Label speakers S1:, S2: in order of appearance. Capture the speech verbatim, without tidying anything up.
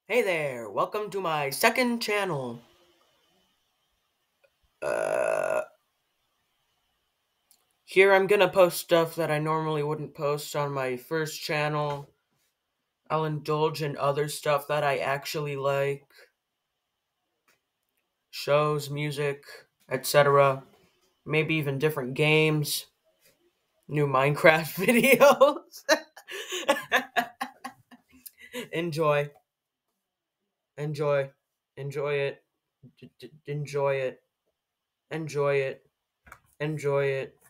S1: Hey there, welcome to my second channel. Uh, Here I'm gonna post stuff that I normally wouldn't post on my first channel. I'll indulge in other stuff that I actually like, shows, music, et cetera. Maybe even different games, new Minecraft videos. Enjoy, enjoy, enjoy it, D- d- enjoy it, enjoy it, enjoy it.